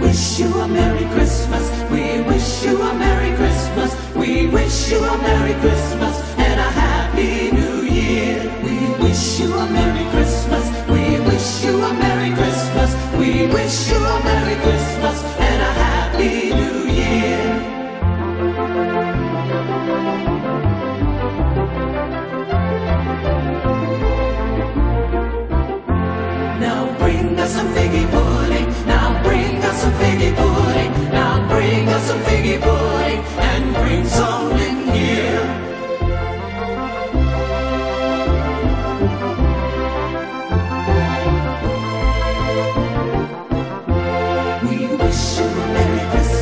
wish you a Merry Christmas. We wish you a Merry Christmas. We wish you a Merry Christmas and a Happy New Year. We wish you a Merry Christmas. We wish you a Merry Christmas. We wish you a Merry Christmas and a Happy New Year. Now bring us some figgy pudding. Now bring us some figgy pudding. Now bring us some figgy pudding and bring some in here. We wish you a Merry Christmas.